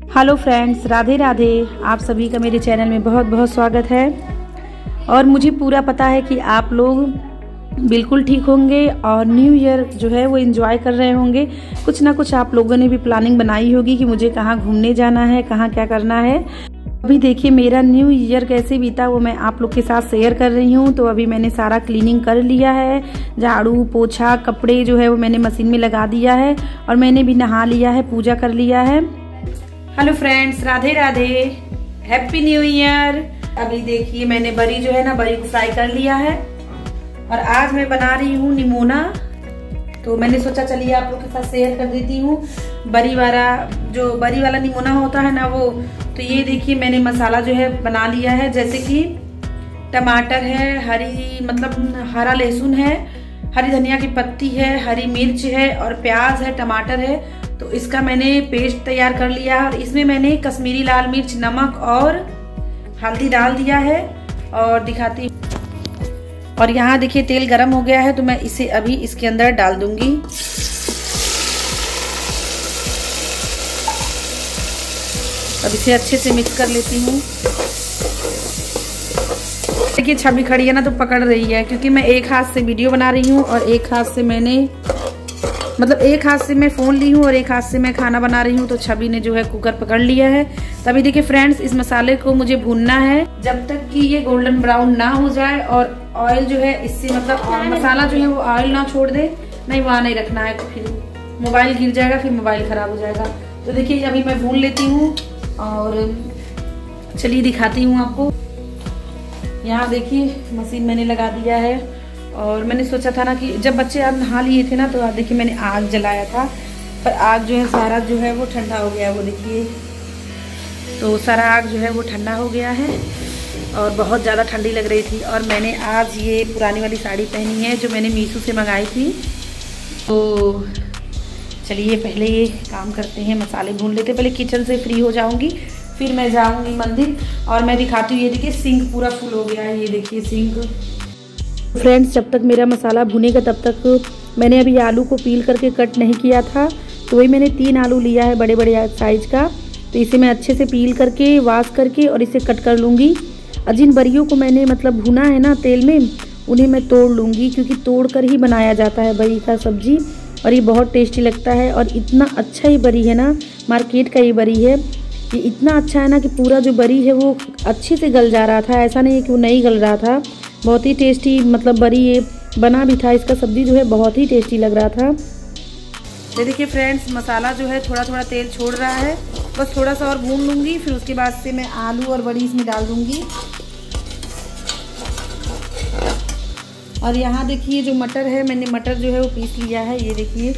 Hello friends, Radhe Radhe. आप सभी का मेरे चैनल में बहुत बहुत स्वागत है। और मुझे पूरा पता है कि आप लोग बिल्कुल ठीक होंगे और न्यू ईयर जो है वो एंजॉय कर रहे होंगे। कुछ ना कुछ आप लोगों ने भी प्लानिंग बनाई होगी कि मुझे कहाँ घूमने जाना है, कहाँ क्या करना है। अभी देखिए मेरा न्यू ईयर कैसे बीता वो मैं आप लोग के साथ शेयर कर रही हूँ। तो अभी मैंने सारा क्लीनिंग कर लिया है, झाड़ू पोछा कपड़े जो है वो मैंने मशीन में लगा दिया है और मैंने भी नहा लिया है, पूजा कर लिया है। Hello friends, Radhe Radhe, happy new year. अभी देखिए मैंने बरी जो है ना, बरी को फ्राई कर लिया है और आज मैं बना रही हूँ निमोना। तो मैंने सोचा चलिए आप लोग के साथ शेयर कर देती हूँ बरी वाला निमोना होता है ना वो। तो ये देखिए मैंने मसाला जो है बना लिया है, जैसे कि टमाटर है, हरा लहसुन है, हरी धनिया की पत्ती है, हरी मिर्च है और प्याज है, टमाटर है। तो इसका मैंने पेस्ट तैयार कर लिया है और इसमें मैंने कश्मीरी लाल मिर्च, नमक और हल्दी डाल दिया है और दिखाती हूँ। और यहाँ देखिए तेल गरम हो गया है तो मैं इसे अभी इसके अंदर डाल दूंगी। अब इसे अच्छे से मिक्स कर लेती हूँ। देखिए छवि खड़ी है ना तो पकड़ रही है, क्योंकि मैं एक हाथ से वीडियो बना रही हूँ और एक हाथ से मैं फोन ली हूँ और एक हाथ से मैं खाना बना रही हूँ। तो छवि ने जो है कुकर पकड़ लिया है। तभी देखिए फ्रेंड्स, इस मसाले को मुझे भूनना है जब तक कि ये गोल्डन ब्राउन ना हो जाए और ऑयल जो है इससे मसाला जो है वो ऑयल ना छोड़ दे। नहीं, वहाँ नहीं रखना है, फिर मोबाइल गिर जाएगा, फिर मोबाइल खराब हो जाएगा। तो देखिए अभी मैं भून लेती हूँ और चलिए दिखाती हूँ आपको। यहाँ देखिए मशीन मैंने लगा दिया है और मैंने सोचा था ना कि जब बच्चे आज नहा लिए थे ना तो आप देखिए मैंने आग जलाया था, पर आग जो है सारा जो है वो ठंडा हो गया। वो देखिए तो सारा आग जो है वो ठंडा हो गया है और बहुत ज़्यादा ठंडी लग रही थी। और मैंने आज ये पुरानी वाली साड़ी पहनी है जो मैंने मीशो से मंगाई थी। तो चलिए पहले ये काम करते हैं, मसाले भून लेते। पहले किचन से फ्री हो जाऊँगी, फिर मैं जाऊँगी मंदिर और मैं दिखाती हूँ। ये देखिए सिंक पूरा फुल हो गया है, ये देखिए सिंक। फ्रेंड्स, जब तक मेरा मसाला भुनेगा तब तक मैंने अभी आलू को पील करके कट नहीं किया था। तो वही मैंने 3 आलू लिया है बड़े बड़े साइज का। तो इसे मैं अच्छे से पील करके वॉश करके और इसे कट कर लूँगी। और जिन बरियों को मैंने भुना है ना तेल में, उन्हें मैं तोड़ लूँगी, क्योंकि तोड़ कर ही बनाया जाता है बरी का सब्जी और ये बहुत टेस्टी लगता है। और इतना अच्छा ये बरी है ना, मार्केट का ये बरी है, ये इतना अच्छा है ना कि पूरा जो बरी है वो अच्छे से गल जा रहा था। ऐसा नहीं है कि वो नहीं गल रहा था। बहुत ही टेस्टी बरी ये बना भी था। इसका सब्ज़ी जो है बहुत ही टेस्टी लग रहा था। ये देखिए फ्रेंड्स, मसाला जो है थोड़ा थोड़ा तेल छोड़ रहा है। बस थोड़ा सा और भून लूँगी, फिर उसके बाद से मैं आलू और बड़ी इसमें डाल दूँगी। और यहाँ देखिए जो मटर है, मैंने मटर जो है वो पीस लिया है, ये देखिए।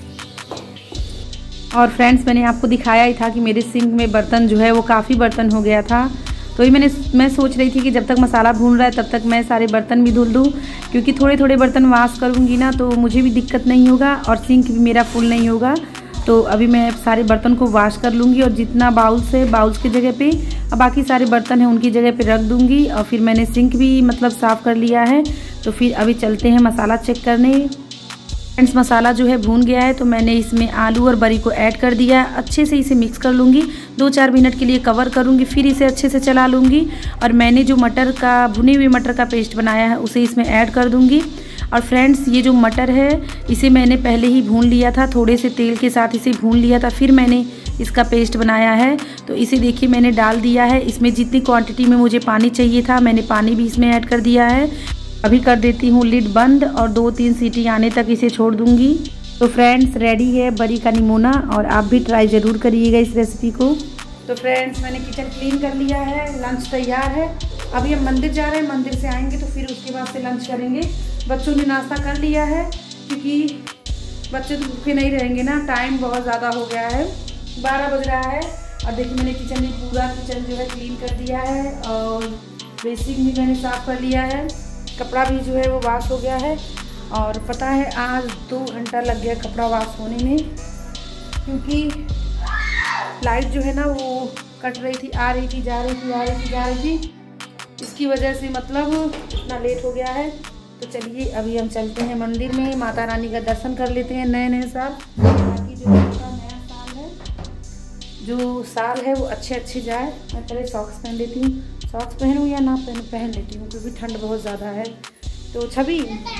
और फ्रेंड्स, मैंने आपको दिखाया ही था कि मेरे सिंक में बर्तन जो है वो काफ़ी बर्तन हो गया था। तो ये मैं सोच रही थी कि जब तक मसाला भून रहा है तब तक मैं सारे बर्तन भी धुल दूँ, क्योंकि थोड़े थोड़े बर्तन वॉश करूँगी ना तो मुझे भी दिक्कत नहीं होगा और सिंक भी मेरा फुल नहीं होगा। तो अभी मैं सारे बर्तन को वॉश कर लूँगी और जितना बाउल्स है बाउल्स की जगह पे, अब बाकी सारे बर्तन हैं उनकी जगह पे रख दूँगी। और फिर मैंने सिंक भी साफ़ कर लिया है। तो फिर अभी चलते हैं मसाला चेक करने। फ्रेंड्स, मसाला जो है भून गया है तो मैंने इसमें आलू और बरी को ऐड कर दिया है। अच्छे से इसे मिक्स कर लूँगी, 2-4 मिनट के लिए कवर करूँगी, फिर इसे अच्छे से चला लूँगी। और मैंने जो भुने हुए मटर का पेस्ट बनाया है उसे इसमें ऐड कर दूँगी। और फ्रेंड्स, ये जो मटर है इसे मैंने पहले ही भून लिया था, थोड़े से तेल के साथ इसे भून लिया था, फिर मैंने इसका पेस्ट बनाया है। तो इसे देखिए मैंने डाल दिया है। इसमें जितनी क्वांटिटी में मुझे पानी चाहिए था मैंने पानी भी इसमें ऐड कर दिया है। अभी कर देती हूँ लिड बंद और 2-3 सीटी आने तक इसे छोड़ दूँगी। तो फ्रेंड्स, रेडी है बरी का निमोना और आप भी ट्राई ज़रूर करिएगा इस रेसिपी को। तो फ्रेंड्स, मैंने किचन क्लीन कर लिया है, लंच तैयार है। अभी हम मंदिर जा रहे हैं, मंदिर से आएंगे तो फिर उसके बाद से लंच करेंगे। बच्चों ने नाश्ता कर लिया है, क्योंकि बच्चे तो भूखे नहीं रहेंगे ना, टाइम बहुत ज़्यादा हो गया है, 12 बज रहा है। और देखिए मैंने पूरा किचन जो है क्लीन कर दिया है और बेसिन भी मैंने साफ़ कर लिया है। कपड़ा भी जो है वो वॉश हो गया है। और पता है आज 2 घंटा लग गया कपड़ा वॉश होने में, क्योंकि लाइट जो है ना वो कट रही थी, आ रही थी, जा रही थी। इसकी वजह से इतना लेट हो गया है। तो चलिए अभी हम चलते हैं मंदिर में, माता रानी का दर्शन कर लेते हैं नए साल, बाकी जो नया साल है जो साल है वो अच्छे जाए। मैं पहले सॉक्स पहन लेती हूँ, सॉक्स पहनूँ या ना पहन लेती हूँ क्योंकि ठंड बहुत ज़्यादा है। तो छवि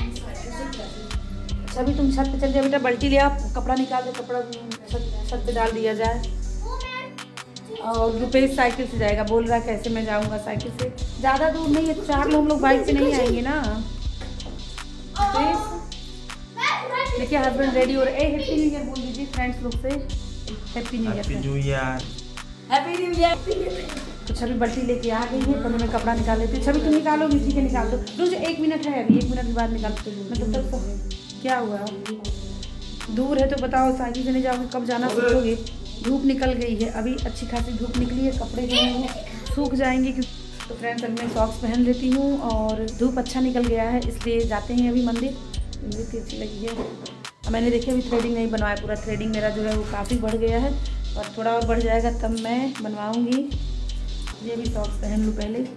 तुम छत पे चल जाओ बेटा, बाल्टी ले आप, कपड़ा निकाल दो, कपड़ा छत पे डाल दिया जाए। और रुपेश साइकिल से जाएगा, बोल रहा है कैसे मैं जाऊँगा साइकिल से, ज़्यादा दूर नहीं है, 4 लोग हम लोग बाइक से नहीं आएंगे ना। देखिए हस्बैंड रेडी हो रहे। हैप्पी न्यू ईयर बोल दीजिए फ्रेंड्स लोग से, हैप्पी न्यू ईयर। तो छवि बाल्टी लेके आ गई है, पहले मैं कपड़ा निकाल लेती हूँ। छवि तुम निकालोगी? ठीक है निकाल दो, रुको 1 मिनट है अभी, 1 मिनट के बाद निकालते हूँ मैं। तब तक क्या हुआ, दूर है तो बताओ, साइकिल से नहीं जाओगे, कब जाना सोचोगे? धूप निकल गई है, अभी अच्छी खासी धूप निकली है, कपड़े जो हैं वो सूख जाएंगे। तो फ्रेंड्स अभी मैं सॉक्स पहन लेती हूँ और धूप अच्छा निकल गया है, इसलिए जाते हैं अभी मंदिर। मुझे अच्छी लगी है। मैंने देखिए अभी थ्रेडिंग नहीं बनवाया, पूरा थ्रेडिंग मेरा जो है वो काफ़ी बढ़ गया है और थोड़ा और बढ़ जाएगा तब मैं बनवाऊँगी। ये भी सॉक्स पहन लूँ पहले।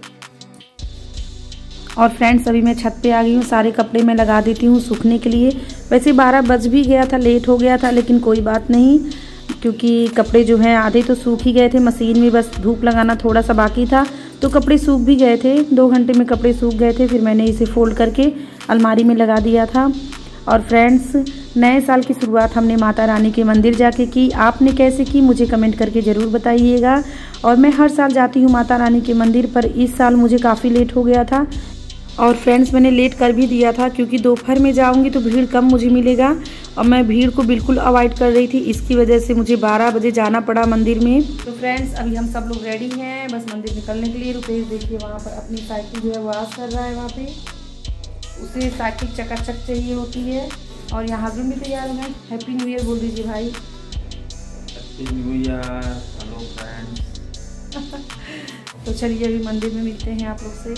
और फ्रेंड्स अभी मैं छत पे आ गई हूँ, सारे कपड़े मैं लगा देती हूँ सूखने के लिए। वैसे 12 बज भी गया था, लेट हो गया था, लेकिन कोई बात नहीं क्योंकि कपड़े जो हैं आधे तो सूख ही गए थे, मशीन में बस धूप लगाना थोड़ा सा बाकी था, तो कपड़े सूख भी गए थे। 2 घंटे में कपड़े सूख गए थे। फिर मैंने इसे फोल्ड करके अलमारी में लगा दिया था। और फ्रेंड्स नए साल की शुरुआत हमने माता रानी के मंदिर जाके की। आपने कैसे की मुझे कमेंट करके ज़रूर बताइएगा। और मैं हर साल जाती हूँ माता रानी के मंदिर, पर इस साल मुझे काफ़ी लेट हो गया था। और फ्रेंड्स मैंने लेट कर भी दिया था क्योंकि दोपहर में जाऊंगी तो भीड़ कम मुझे मिलेगा और मैं भीड़ को बिल्कुल अवॉइड कर रही थी, इसकी वजह से मुझे 12 बजे जाना पड़ा मंदिर में। तो फ्रेंड्स अभी हम सब लोग रेडी हैं बस मंदिर निकलने के लिए। रुपेश देखिए वहाँ पर अपनी साइकिल जो है वॉश कर रहा है, वहाँ पे उसे साइकिल चकाचक चाहिए होती है। और यहाँ हस्बैंड भी तैयार हैं। हैप्पी न्यू ईयर बोल दीजिए भाई। Happy new year, hello friends. तो चलिए अभी मंदिर में मिलते हैं आप लोग से।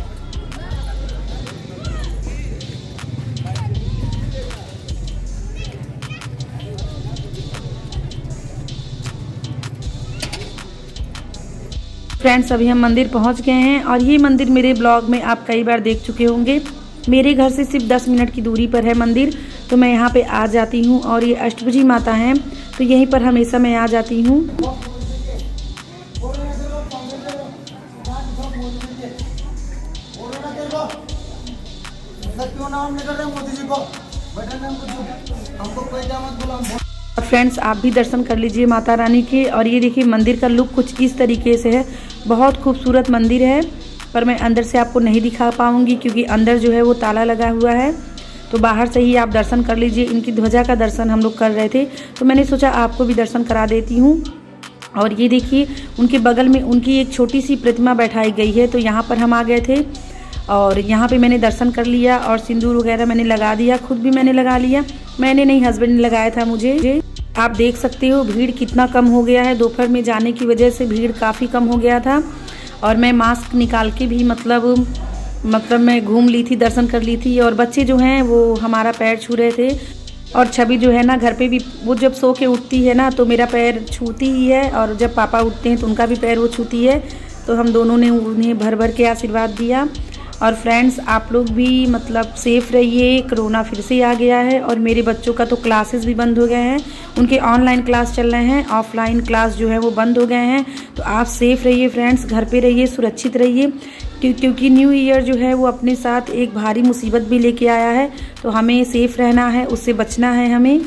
फ्रेंड्स अभी हम मंदिर पहुंच गए हैं और ये मंदिर मेरे ब्लॉग में आप कई बार देख चुके होंगे। मेरे घर से सिर्फ 10 मिनट की दूरी पर है मंदिर, तो मैं यहाँ पे आ जाती हूँ। और ये अष्टभुजी माता हैं, तो यहीं पर हमेशा मैं आ जाती हूँ। फ्रेंड्स आप भी दर्शन कर लीजिए माता रानी के। और ये देखिए मंदिर का लुक कुछ इस तरीके से है, बहुत खूबसूरत मंदिर है, पर मैं अंदर से आपको नहीं दिखा पाऊंगी क्योंकि अंदर जो है वो ताला लगा हुआ है। तो बाहर से ही आप दर्शन कर लीजिए। इनकी ध्वजा का दर्शन हम लोग कर रहे थे, तो मैंने सोचा आपको भी दर्शन करा देती हूँ। और ये देखिए उनके बगल में उनकी एक छोटी सी प्रतिमा बैठाई गई है, तो यहाँ पर हम आ गए थे और यहाँ पे मैंने दर्शन कर लिया और सिंदूर वगैरह मैंने लगा दिया, खुद भी मैंने लगा लिया। मैंने नहीं, हस्बैंड ने लगाया था मुझे। आप देख सकते हो भीड़ कितना कम हो गया है, दोपहर में जाने की वजह से भीड़ काफ़ी कम हो गया था। और मैं मास्क निकाल के भी मतलब मैं घूम ली थी, दर्शन कर ली थी। और बच्चे जो हैं वो हमारा पैर छू रहे थे। और छवि जो है ना घर पे भी वो जब सो के उठती है ना तो मेरा पैर छूती ही है, और जब पापा उठते हैं तो उनका भी पैर वो छूती है। तो हम दोनों ने उन्हें भर भर के आशीर्वाद दिया। और फ्रेंड्स आप लोग भी मतलब सेफ़ रहिए, कोरोना फिर से आ गया है। और मेरे बच्चों का तो क्लासेस भी बंद हो गए हैं, उनके ऑनलाइन क्लास चल रहे हैं, ऑफलाइन क्लास जो है वो बंद हो गए हैं। तो आप सेफ़ रहिए फ्रेंड्स, घर पे रहिए, सुरक्षित रहिए, क्योंकि न्यू ईयर जो है वो अपने साथ एक भारी मुसीबत भी लेके आया है। तो हमें सेफ़ रहना है, उससे बचना है हमें,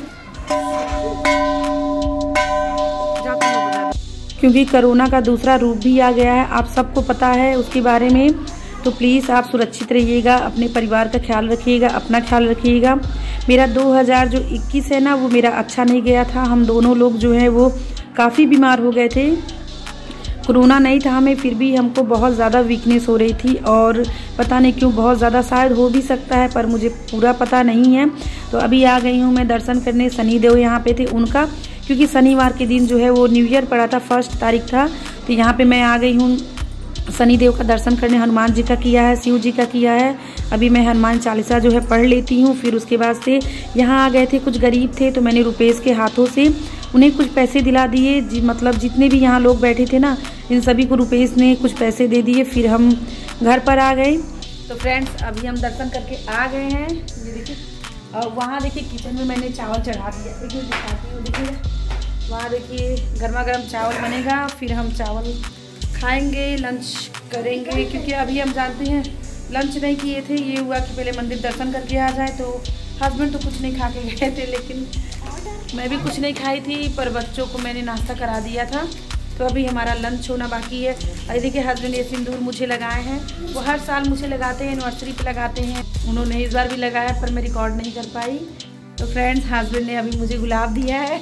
क्योंकि कोरोना का दूसरा रूप भी आ गया है, आप सबको पता है उसके बारे में। तो प्लीज़ आप सुरक्षित रहिएगा, अपने परिवार का ख्याल रखिएगा, अपना ख्याल रखिएगा। मेरा 2021 है ना वो मेरा अच्छा नहीं गया था। हम दोनों लोग जो है वो काफ़ी बीमार हो गए थे। कोरोना नहीं था हमें, फिर भी हमको बहुत ज़्यादा वीकनेस हो रही थी और पता नहीं क्यों बहुत ज़्यादा, शायद हो भी सकता है पर मुझे पूरा पता नहीं है। तो अभी आ गई हूँ मैं दर्शन करने, शनिदेव यहाँ पे थे उनका, क्योंकि शनिवार के दिन जो है वो न्यू ईयर पड़ा था, 1 तारीख था। तो यहाँ पे मैं आ गई हूँ शनिदेव का दर्शन करने। हनुमान जी का किया है, शिव जी का किया है। अभी मैं हनुमान चालीसा जो है पढ़ लेती हूँ। फिर उसके बाद से यहाँ आ गए थे, कुछ गरीब थे तो मैंने रुपेश के हाथों से उन्हें कुछ पैसे दिला दिए। मतलब जितने भी यहाँ लोग बैठे थे ना इन सभी को रुपेश ने कुछ पैसे दे दिए। फिर हम घर पर आ गए। तो फ्रेंड्स अभी हम दर्शन करके आ गए हैं। ये देखिए, और वहाँ देखिए किचन में मैंने चावल चढ़ा दिया, देखिए दिखाती हूँ, देखिए वहाँ देखिए गर्मा गर्म चावल बनेगा, फिर हम चावल खाएंगे, लंच करेंगे। क्योंकि अभी हम जानते हैं लंच नहीं किए थे, ये हुआ कि पहले मंदिर दर्शन करके आ जाए। तो हस्बैंड तो कुछ नहीं खा के गए थे, लेकिन मैं भी कुछ नहीं खाई थी, पर बच्चों को मैंने नाश्ता करा दिया था। तो अभी हमारा लंच होना बाकी है। और देखिए हस्बैंड ये सिंदूर मुझे लगाए हैं, वो हर साल मुझे लगाते हैं, एनिवर्सरी पे लगाते हैं। उन्होंने इस बार भी लगाया पर मैं रिकॉर्ड नहीं कर पाई। तो फ्रेंड्स हस्बैंड ने अभी मुझे गुलाब दिया है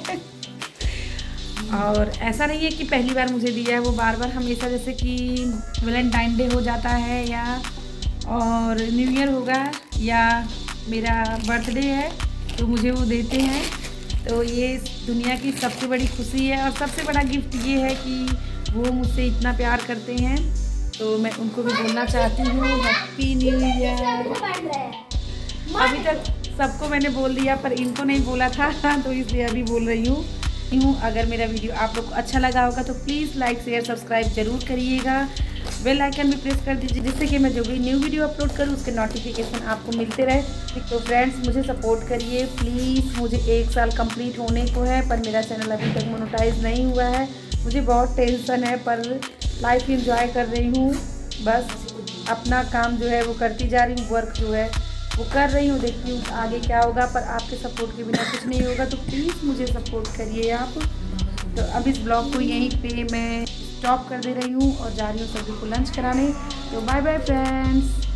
और ऐसा नहीं है कि पहली बार मुझे दिया है, वो बार बार हमेशा, जैसे कि वैलेंटाइन डे हो जाता है या और न्यू ईयर होगा या मेरा बर्थडे है तो मुझे वो देते हैं। तो ये दुनिया की सबसे बड़ी खुशी है और सबसे बड़ा गिफ्ट ये है कि वो मुझसे इतना प्यार करते हैं। तो मैं उनको भी बोलना चाहती हूँ हैप्पी न्यू ईयर। अभी तक सबको मैंने बोल दिया पर इनको नहीं बोला था तो इसलिए अभी बोल रही हूँ। अगर मेरा वीडियो आप लोग को अच्छा लगा होगा तो प्लीज़ लाइक शेयर सब्सक्राइब जरूर करिएगा। बेल आइकन भी प्रेस कर दीजिए जिससे कि मैं जो भी न्यू वीडियो अपलोड करूँ उसके नोटिफिकेशन आपको मिलते रहे। तो फ्रेंड्स मुझे सपोर्ट करिए प्लीज़। मुझे 1 साल कंप्लीट होने को है पर मेरा चैनल अभी तक मोनेटाइज नहीं हुआ है। मुझे बहुत टेंशन है पर लाइफ इंजॉय कर रही हूँ। बस अपना काम जो है वो करती जा रही हूँ, वर्क जो है वो कर रही हूँ। देखती हूँ आगे क्या होगा, पर आपके सपोर्ट के बिना कुछ नहीं होगा। तो प्लीज़ मुझे सपोर्ट करिए आप। तो अब इस ब्लॉग को यहीं पे मैं स्टॉप कर दे रही हूँ और जा रही हूँ सभी को लंच कराने। तो बाय बाय फ्रेंड्स।